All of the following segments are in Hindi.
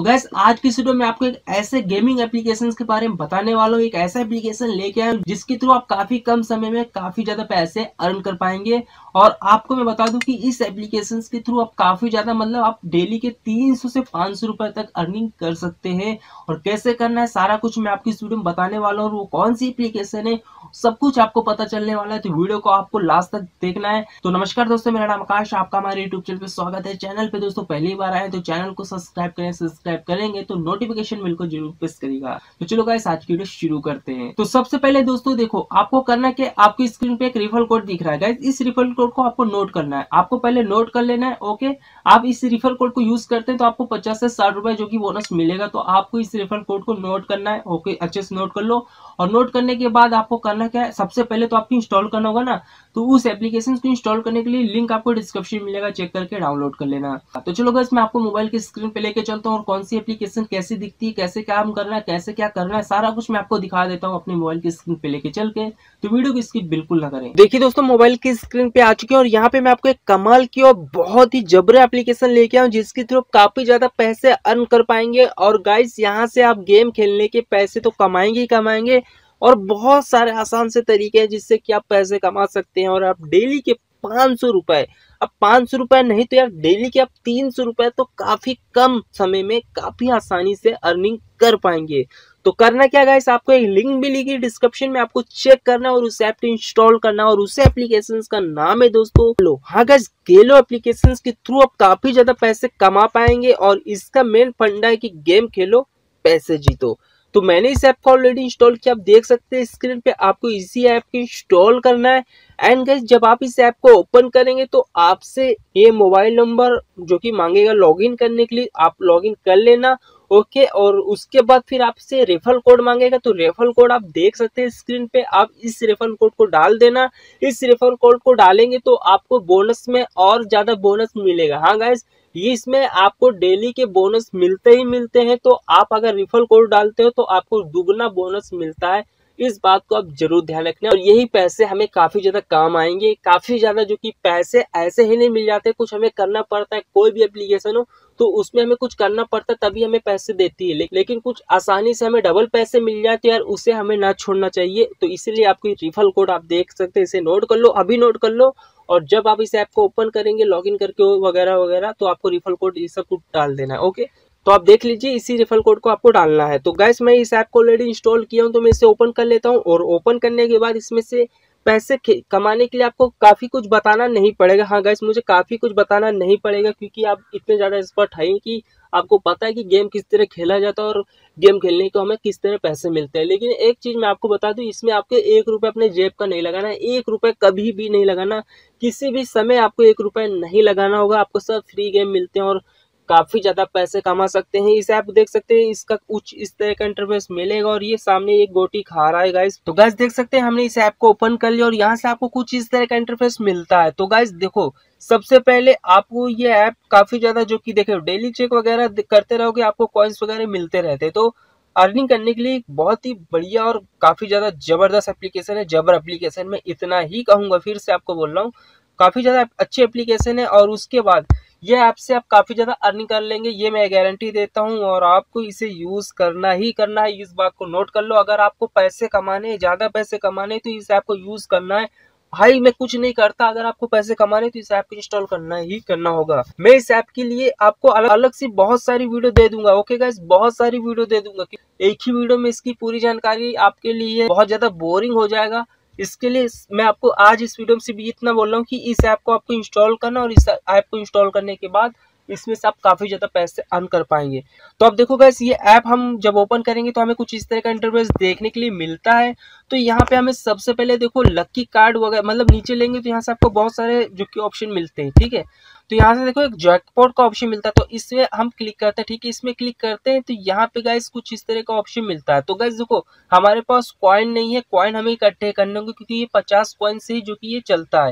तो गैस आज की इस वीडियो में आपको एक ऐसे गेमिंग एप्लीकेशंस के बारे में बताने वाला हूँ। एक ऐसा एप्लीकेशन लेके आया हूँ जिसके थ्रू आप काफी कम समय में काफी ज्यादा पैसे अर्न कर पाएंगे। और आपको मैं बता दूं कि इस एप्लीकेशंस के थ्रू आप काफी ज्यादा आप डेली के 300 से 500 रुपए तक अर्निंग कर सकते हैं। और कैसे करना है सारा कुछ मैं आपकी इस वीडियो में बताने वाला हूँ। वो कौन सी एप्लीकेशन है सब कुछ आपको पता चलने वाला है, तो वीडियो को आपको लास्ट तक देखना है। तो नमस्कार दोस्तों, मेरा नाम आकाश, आपका हमारे यूट्यूब चैनल पे स्वागत है। चैनल पे दोस्तों पहली बार आए तो चैनल को सब्सक्राइब करें, सब्सक्राइब करेंगे तो नोटिफिकेशन बिल को जरूर प्रेस करेगा। तो चलो गाइस आज की वीडियो शुरू करते हैं। तो सबसे पहले दोस्तों देखो, आपको करना क्या, आपकी स्क्रीन पे एक रिफर कोड दिख रहा है गाइस, इस रिफर कोड को आपको नोट करना है। आपको पहले नोट कर लेना है। ओके, आप इस रिफर कोड को यूज करते हैं तो आपको 50 से 60 रुपए जो कि बोनस मिलेगा। तो आपको इस रेफर कोड को नोट करना है। ओके, अच्छे से नोट कर लो। और नोट करने के बाद आपको करना क्या है, सबसे पहले तो आपको इंस्टॉल करना होगा ना। तो उस एप्लीकेशन को इंस्टॉल करने के लिए लिंक आपको डिस्क्रिप्शन में मिलेगा, चेक करके डाउनलोड कर लेना। तो चलो गाइस मैं आपको मोबाइल की स्क्रीन पे लेके चलता हूँ और कौन सी एप्लीकेशन कैसी दिखती है, कैसे काम करना है, कैसे क्या करना है, सारा कुछ मैं आपको दिखा देता हूँ अपने मोबाइल की स्क्रीन पे लेके चल के। तो वीडियो की स्किप बिल्कुल ना करें। देखिए दोस्तों, मोबाइल की स्क्रीन पे आ चुके हैं और यहाँ पे मैं आपको एक कमाल की और बहुत ही जबरे एप्लीकेशन लेके आया हूँ जिसके थ्रू काफी ज्यादा पैसे अर्न कर पाएंगे। और गाइस यहाँ से आप गेम खेलने के पैसे तो कमाएंगे ही कमाएंगे, और बहुत सारे आसान से तरीके हैं जिससे कि आप पैसे कमा सकते हैं। और आप डेली के 500 रुपए, अब 500 रुपए नहीं तो यार डेली के आप 300 रुपए तो काफी कम समय में काफी आसानी से अर्निंग कर पाएंगे। तो करना क्या गाइस, आपको एक लिंक भी लिखी डिस्क्रिप्शन में, आपको चेक करना है और उस ऐप को इंस्टॉल करना। और उस एप्लीकेशन का नाम है दोस्तों गेलो। हाँ गाइस, गेलो एप्लीकेशन के थ्रू आप काफी ज्यादा पैसे कमा पाएंगे और इसका मेन फंडा है कि गेम खेलो पैसे जीतो। तो मैंने इस ऐप को ऑलरेडी इंस्टॉल किया, आप देख सकते हैं स्क्रीन पे। आपको इसी ऐप को इंस्टॉल करना है। एंड गाइस जब आप इस ऐप को ओपन करेंगे तो आपसे ये मोबाइल नंबर जो कि मांगेगा लॉगिन करने के लिए, आप लॉगिन कर लेना। ओके, और उसके बाद फिर आपसे रेफरल कोड मांगेगा, तो रेफरल कोड आप देख सकते हैं स्क्रीन पे। आप इस रेफरल कोड को डाल देना। इस रेफरल कोड को डालेंगे तो आपको बोनस में और ज्यादा बोनस मिलेगा। हाँ गाइस, ये इसमें आपको डेली के बोनस मिलते ही मिलते हैं। तो आप अगर रेफरल कोड डालते हो तो आपको दुगना बोनस मिलता है। इस बात को आप जरूर ध्यान रखना। और यही पैसे हमें काफी ज्यादा काम आएंगे, काफी ज्यादा, जो कि पैसे ऐसे ही नहीं मिल जाते, कुछ हमें करना पड़ता है। कोई भी एप्लीकेशन हो तो उसमें हमें कुछ करना पड़ता है तभी हमें पैसे देती है, लेकिन कुछ आसानी से हमें डबल पैसे मिल जाते हैं यार, उसे हमें ना छोड़ना चाहिए। तो इसलिए आपको रेफरल कोड आप देख सकते हैं, इसे नोट कर लो, अभी नोट कर लो। और जब आप इस ऐप को ओपन करेंगे लॉगिन करके वगैरह वगैरह, तो आपको रेफरल कोड ये सब कुछ डाल देना है। ओके, तो आप देख लीजिए इसी रेफरल कोड को आपको डालना है। तो गाइस मैं इस ऐप को ऑलरेडी इंस्टॉल किया हूं तो मैं इसे ओपन कर लेता हूं। और ओपन करने के बाद इसमें से पैसे कमाने के लिए आपको काफी कुछ बताना नहीं पड़ेगा। हाँ गाइस, मुझे काफी कुछ बताना नहीं पड़ेगा क्योंकि आप इतने ज्यादा एक्सपर्ट हैं कि आपको पता है कि गेम किस तरह खेला जाता है और गेम खेलने को हमें किस तरह पैसे मिलते हैं। लेकिन एक चीज मैं आपको बता दूं, इसमें आपको 1 रुपए अपने जेब का नहीं लगाना है। 1 रुपए कभी भी नहीं लगाना, किसी भी समय आपको 1 रुपए नहीं लगाना होगा। आपको सब फ्री गेम मिलते हैं और काफी ज्यादा पैसे कमा सकते हैं। इस ऐप देख सकते हैं, इसका कुछ इस तरह का इंटरफेस मिलेगा। और ये सामने एक गोटी खा रहा है गाइस। तो गाइस देख सकते हैं हमने इस ऐप को ओपन कर लिया और यहाँ से आपको कुछ इस तरह का इंटरफेस मिलता है। तो गाइस देखो, सबसे पहले आपको ये ऐप काफी ज्यादा, जो कि देखो डेली चेक वगैरह करते रहोगे आपको कॉइन्स वगैरह मिलते रहते हैं। तो अर्निंग करने के लिए बहुत ही बढ़िया और काफी ज्यादा जबरदस्त एप्लीकेशन है। जबर एप्लीकेशन में इतना ही कहूंगा, फिर से आपको बोल रहा हूँ, काफी ज्यादा अच्छी एप्लीकेशन है। और उसके बाद ये ऐप से आप काफी ज्यादा अर्निंग कर लेंगे, ये मैं गारंटी देता हूँ। और आपको इसे यूज करना ही करना है, इस बात को नोट कर लो। अगर आपको पैसे कमाने, ज्यादा पैसे कमाने, तो इस ऐप को यूज करना है। भाई मैं कुछ नहीं करता, अगर आपको पैसे कमाने तो इस ऐप को इंस्टॉल करना ही करना होगा। मैं इस ऐप के लिए आपको अलग से बहुत सारी वीडियो दे दूंगा। ओके गाइस, बहुत सारी वीडियो दे दूंगा। एक ही वीडियो में इसकी पूरी जानकारी आपके लिए बहुत ज्यादा बोरिंग हो जाएगा। इसके लिए मैं आपको आज इस वीडियो से भी इतना बोल रहा हूँ कि इस ऐप को आपको इंस्टॉल करना, और इस ऐप को इंस्टॉल करने के बाद इसमें से आप काफी ज्यादा पैसे अर्न कर पाएंगे। तो आप देखो गाइस, ये ऐप हम जब ओपन करेंगे तो हमें कुछ इस तरह का इंटरफेस देखने के लिए मिलता है। तो यहाँ पे हमें सबसे पहले देखो लकी कार्ड वगैरह नीचे लेंगे तो यहाँ से आपको बहुत सारे जो कि ऑप्शन मिलते हैं। ठीक है, तो यहाँ से देखो एक जैकपॉट का ऑप्शन मिलता है, तो इसमें हम क्लिक करते हैं। ठीक है, इसमें क्लिक करते हैं तो यहाँ पे गाइस कुछ इस तरह का ऑप्शन मिलता है। तो गाइस देखो, हमारे पास कॉइन नहीं है, कॉइन हमें इकट्ठे करने होंगे क्योंकि ये 50 कॉइन से ही जो कि ये चलता है।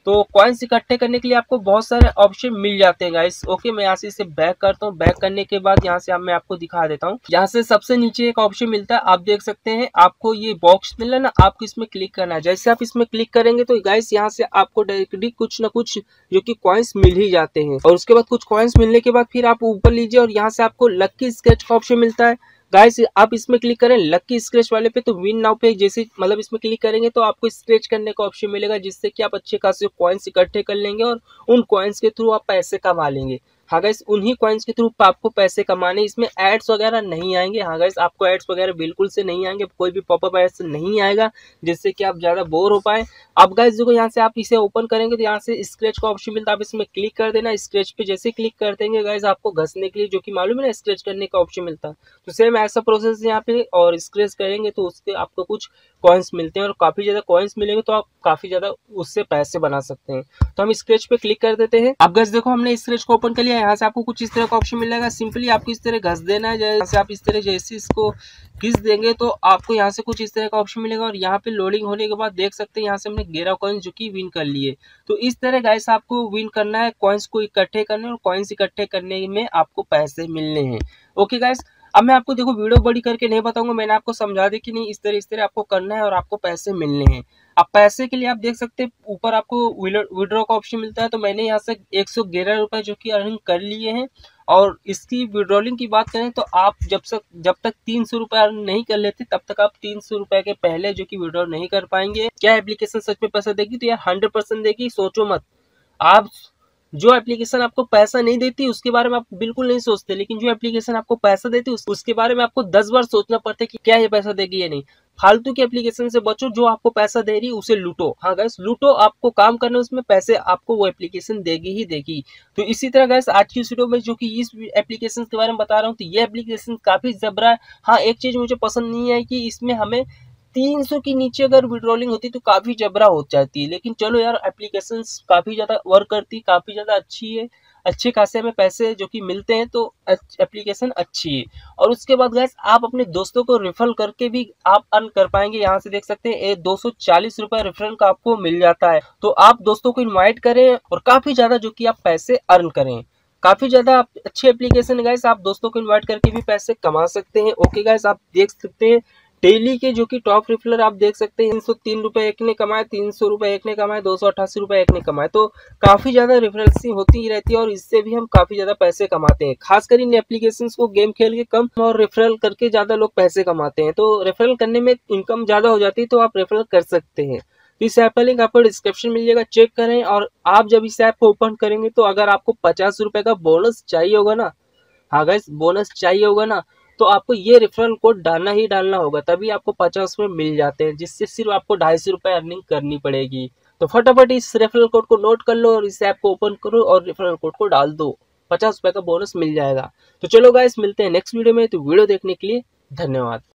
तो कॉइन्स इकट्ठे करने के लिए आपको बहुत सारे ऑप्शन मिल जाते हैं गाइस। ओके, मैं यहाँ से इसे बैक करता हूँ। बैक करने के बाद यहाँ से मैं आपको दिखा देता हूँ। यहाँ से सबसे नीचे एक ऑप्शन मिलता है, आप देख सकते हैं, आपको ये बॉक्स मिल रहा है ना, आपको इसमें क्लिक करना है। जैसे आप इसमें क्लिक करेंगे तो गाइस यहाँ से आपको डायरेक्टली कुछ ना कुछ जो कि कॉइन्स मिल ही जाते हैं। और उसके बाद कुछ कॉइन्स मिलने के बाद फिर आप ऊपर लीजिए और यहाँ से आपको लकी स्क्रैच का ऑप्शन मिलता है। गाइस आप इसमें क्लिक करें लकी स्क्रैच वाले पे, तो विन नाउ पे जैसे मतलब इसमें क्लिक करेंगे तो आपको स्क्रैच करने का ऑप्शन मिलेगा, जिससे कि आप अच्छे खासे कॉइन्स इकट्ठे कर लेंगे और उन कॉइन्स के थ्रू आप पैसे कमा लेंगे। हाँ गाइस, उन्हीं कॉइन्स के थ्रू आपको पैसे कमाने, इसमें एड्स वगैरह नहीं आएंगे। हाँ गाइस, आपको एड्स वगैरह बिल्कुल से नहीं आएंगे, कोई भी पॉपअप एड्स नहीं आएगा जिससे कि आप ज्यादा बोर हो पाए। अब गाइस देखो, यहाँ से आप इसे ओपन करेंगे तो यहाँ से स्क्रैच का ऑप्शन मिलता है, आप इसमें क्लिक कर देना। स्क्रैच पे जैसे क्लिक कर देंगे गाइस, आपको घसने के लिए जो कि मालूम है ना स्क्रैच करने का ऑप्शन मिलता है, तो सेम ऐसा प्रोसेस यहाँ पे। और स्क्रैच करेंगे तो उसके आपको कुछ कॉइन्स मिलते हैं और काफी ज्यादा कॉइन्स मिलेंगे तो आप काफी ज्यादा उससे पैसे बना सकते हैं। तो हम स्क्रैच पे क्लिक कर देते हैं। अब गाइस देखो, हमने स्क्रैच को ओपन कर लिया। यहाँ से आपको कुछ इस तरह का ऑप्शन मिलेगा, सिंपली आपको इस तरह घस देना है। जैसे आप इस तरह जैसे इसको घिस देंगे तो आपको यहाँ से कुछ इस तरह का ऑप्शन मिलेगा और यहाँ पे लोडिंग होने के बाद देख सकते हैं यहाँ से हमने 11 कॉइन्स जो कि विन कर लिए। तो इस तरह गाइस आपको विन करना है, कॉइन्स को इकट्ठे करने, और कॉइन्स इकट्ठे करने में आपको पैसे मिलने हैं। ओके गाइस, अब मैं आपको देखो वीडियो बड़ी करके नहीं बताऊंगा, मैंने आपको समझा दी कि नहीं इस तरह आपको करना है और आपको पैसे मिलने हैं। अब पैसे के लिए आप देख सकते हैं ऊपर आपको विड्रॉ का ऑप्शन मिलता है, तो मैंने यहाँ से 111 रुपए जो कि अर्निंग कर लिए हैं। और इसकी विड्रॉलिंग की बात करें तो आप जब तक 300 रुपए अर्न नहीं कर लेते तब तक आप 300 रुपए के पहले जो कि विड्रॉ नहीं कर पाएंगे। क्या एप्लीकेशन सच में पैसा देगी? तो यार 100% देगी, सोचो मत। आप जो एप्लीकेशन आपको पैसा नहीं देती उसके बारे में आप बिल्कुल नहीं सोचते, लेकिन जो एप्लीकेशन आपको पैसा देती उसके बारे में आपको 10 बार सोचना पड़ता है कि क्या ये पैसा देगी या नहीं। फालतू की एप्लीकेशन से बचो, जो आपको पैसा दे रही है उसे लूटो। हाँ गैस, लूटो, आपको काम करना उसमें पैसे आपको वो एप्लीकेशन देगी ही देगी। तो इसी तरह गैस आज की इस वीडियो में जो कि इस एप्लीकेशन के बारे में बता रहा हूँ, तो ये एप्लीकेशन काफी जबरा है। हाँ, एक चीज मुझे पसंद नहीं है कि इसमें हमें 300 के नीचे अगर विड्रॉलिंग होती तो काफी जबरा हो जाती है, लेकिन चलो यार एप्लीकेशन काफी ज्यादा वर्क करती, काफी ज्यादा अच्छी है, अच्छे खासे में पैसे जो कि मिलते हैं, तो एप्लीकेशन अच्छी है। और उसके बाद गाइस आप अपने दोस्तों को रेफर करके भी आप अर्न कर पाएंगे। यहाँ से देख सकते हैं 240 रुपए रेफरल का आपको मिल जाता है। तो आप दोस्तों को इन्वाइट करें और काफी ज्यादा जो कि आप पैसे अर्न करें। काफी ज्यादा अच्छी एप्लीकेशन है गाइस, आप दोस्तों को इन्वाइट करके भी पैसे कमा सकते हैं। ओके गाइस, आप देख सकते हैं डेली के जो कि टॉप रेफरर आप देख सकते हैं 303 रुपए एक ने कमाए, 300 रुपए एक ने कमाए, 288 रुपए एक ने कमाए। तो काफी ज्यादा रेफरल्स होती ही रहती है और इससे भी हम काफी ज्यादा पैसे कमाते हैं। खासकर इन एप्लीकेशंस को गेम खेल के कम और रेफरल करके ज्यादा लोग पैसे कमाते हैं। तो रेफरल करने में इनकम ज्यादा हो जाती है, तो आप रेफरल कर सकते हैं। तो इस ऐप का लिंक आपको डिस्क्रिप्शन मिल जाएगा, चेक करें। और आप जब इस ऐप को ओपन करेंगे तो अगर आपको 50 रुपए का बोनस चाहिए होगा ना, हाँ गाइस बोनस चाहिए होगा ना, तो आपको ये रेफरल कोड डालना ही डालना होगा, तभी आपको 50 रुपए मिल जाते हैं, जिससे सिर्फ आपको 250 रुपए अर्निंग करनी पड़ेगी। तो फटाफट इस रेफरल कोड को नोट कर लो और इस ऐप को ओपन करो और रेफरल कोड को डाल दो, 50 रुपए का बोनस मिल जाएगा। तो चलो गाइस, मिलते हैं नेक्स्ट वीडियो में। तो वीडियो देखने के लिए धन्यवाद।